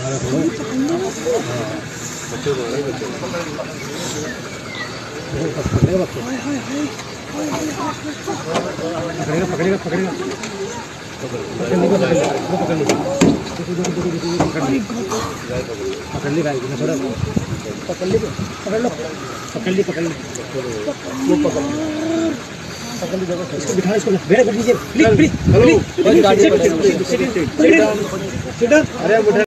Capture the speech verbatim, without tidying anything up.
पकड़ेगा पकड़ेगा पकड़ेगा पकड़ ली गाय थोड़ा पकड़ ली पकड़ लो पकड़ ली पकड़ ली वो पकड़ पकड़ ली इसको बिठा इसको बेड़ा कर दीजिए प्लीज प्लीज हेलो गाड़ी